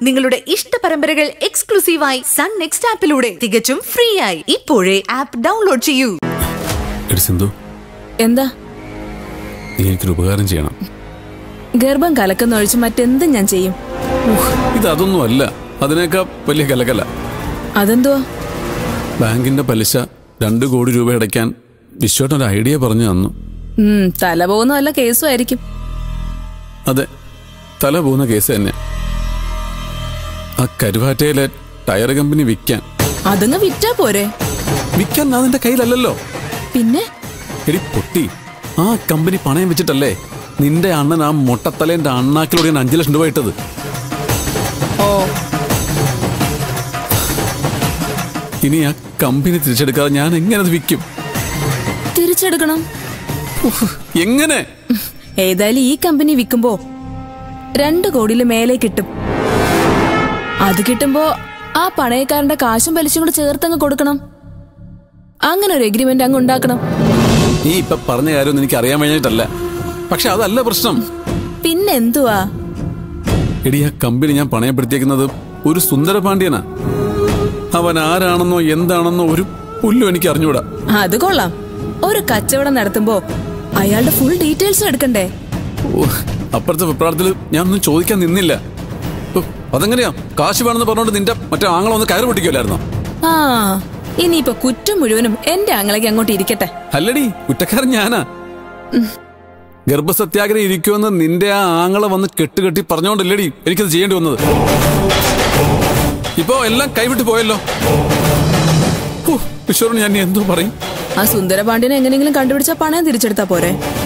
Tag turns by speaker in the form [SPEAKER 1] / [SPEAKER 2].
[SPEAKER 1] നിങ്ങളുടെ ഇഷ്ട പരമ്പരകൾ എക്സ്ക്ലൂസീവായി സൺ നെക്സ്റ്റ് ആപ്പിലൂടെ തികച്ചും ഫ്രീ ആയി ഇപ്പോഴേ ആപ്പ് ഡൗൺലോഡ് ചെയ്യൂ.
[SPEAKER 2] സിന്ധു,
[SPEAKER 3] എന്താ?
[SPEAKER 2] നീ എനിക്കൊരു ഉപകാരം ചെയ്യണം.
[SPEAKER 3] ഗർഭം കലക്കുന്നൊഴിച്ച് മറ്റെന്തും ഞാൻ ചെയ്യും.
[SPEAKER 2] ഇതൊന്നും അല്ല, അതിനേക്കാൾ വലിയ കലകല.
[SPEAKER 3] അതെന്തുവാ?
[SPEAKER 2] ബാങ്കിന്റെ പലിശ 2 കോടി രൂപ അടയ്ക്കാൻ വിശ്വട്ടൻ ഒരു ഐഡിയ പറഞ്ഞു തന്നു.
[SPEAKER 3] തല പോകുന്ന വല്ല കേസും ആയിരിക്കും.
[SPEAKER 2] അതെ, തല പോകുന്ന കേസ് തന്നെ. ആ കരുവാറ്റയിലെ ടയർ കമ്പനി വിൽക്കാൻ.
[SPEAKER 3] അതങ്ങ് വിറ്റാ പോരെ?
[SPEAKER 2] വിൽക്കാൻ അതിന്റെ കയ്യിലല്ലല്ലോ.
[SPEAKER 3] പിന്നെ
[SPEAKER 2] എടി പൊട്ടി, ആ കമ്പനി പണയം വെച്ചിട്ടല്ലേ നിന്റെ അണ്ണൻ ആ മൊട്ടത്തലേന്റെ അണ്ണാക്കിലൂടെ 5 ലക്ഷം രൂപ ഇട്ടത്.
[SPEAKER 3] ഓ,
[SPEAKER 2] ഇനി ആ കമ്പനി തിരിച്ചെടുക്കാതെ ഞാൻ എങ്ങനെ അത് വിൽക്കും?
[SPEAKER 3] തിരിച്ചെടുക്കണം.
[SPEAKER 2] എങ്ങനെ?
[SPEAKER 3] ഏതായാലും ഈ കമ്പനി വിൽക്കുമ്പോ 2 കോടിയില് മേലെ കിട്ടും. അത് കിട്ടുമ്പോ ആ പണയക്കാരന്റെ കാശും പലിശയും കൂടെ ചേർത്തങ്ങ് കൊടുക്കണം. അങ്ങനെ ഒരു എഗ്രിമെന്റ് അങ്ങ് ഉണ്ടാക്കണം.
[SPEAKER 2] നീ ഇപ്പൊ പറഞ്ഞ കാര്യമൊന്നും എനിക്ക് അറിയാൻ കഴിഞ്ഞിട്ടല്ല, പക്ഷെ അതല്ല പ്രശ്നം.
[SPEAKER 3] പിന്നെന്തുവാ?
[SPEAKER 2] എടി, ആ കമ്പനി ഞാൻ പണയപ്പെടുത്തിയേക്കുന്നത് ഒരു സുന്ദരപാണ്ഡ്യനാ. അവൻ ആരാണെന്നോ എന്താണെന്നോ ഒരു പുല്ലും എനിക്ക് അറിഞ്ഞൂടാ.
[SPEAKER 3] അത് കൊള്ളാം. ഒരു കച്ചവടം നടത്തുമ്പോ അയാളുടെ ഫുൾ ഡീറ്റെയിൽസ് എടുക്കണ്ടേ?
[SPEAKER 2] അപ്പുറത്തെ വെപ്രാളത്തിൽ ഞാൻ ഒന്നും ചോദിക്കാൻ നിന്നില്ല. അതെങ്ങനെയാ? കാശ് വേണമെന്ന് പറഞ്ഞോണ്ട് നിന്റെ മറ്റേ ആങ്ങളെ ഒന്ന് കയറ് പൊട്ടിക്കുമല്ലായിരുന്നോ?
[SPEAKER 3] ആ, ഇനിയിപ്പൊ കുറ്റം മുഴുവനും എന്റെ ആങ്ങളേക്ക് അങ്ങോട്ട് ഇരിക്കട്ടെ.
[SPEAKER 2] അല്ലടി, കുറ്റക്കാരൻ ഞാനാ. ഗർഭസത്യാഗ്രഹം ഇരിക്കുമെന്ന് നിന്റെ ആ ആങ്ങളെ വന്ന് കെട്ടുകെട്ടി പറഞ്ഞോണ്ടല്ലേടി എനിക്കത് ചെയ്യേണ്ടി വന്നത്. ഇപ്പോ എല്ലാം കൈവിട്ട് പോയല്ലോ. ഈശ്വരൻ, ഞാൻ എന്തോ പറയും?
[SPEAKER 3] ആ സുന്ദരപാണ്ഡ്യനെ എങ്ങനെയെങ്കിലും കണ്ടുപിടിച്ചാ പണയം തിരിച്ചെടുത്താ പോരെ?